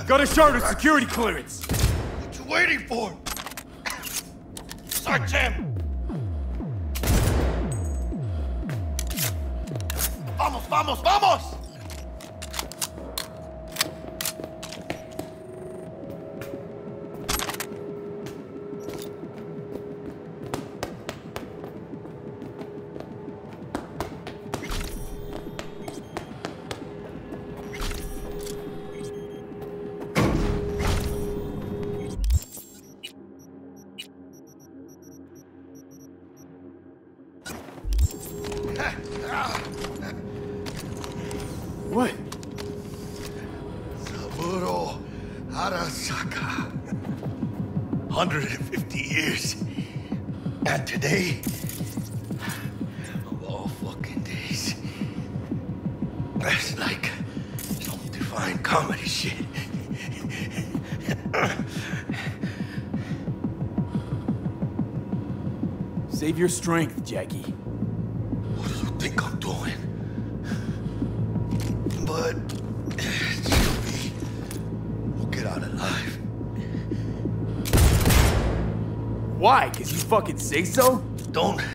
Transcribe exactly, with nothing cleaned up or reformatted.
Got a Charter security clearance. What you waiting for? Search him! Vamos, vamos, vamos! What? Saburo Arasaka. one hundred fifty years. And today, of all fucking days, that's like some divine comedy shit. Save your strength, Jackie. What do you think I'm doing? But still be, we'll get out alive. Why? Cause you fucking say so? Don't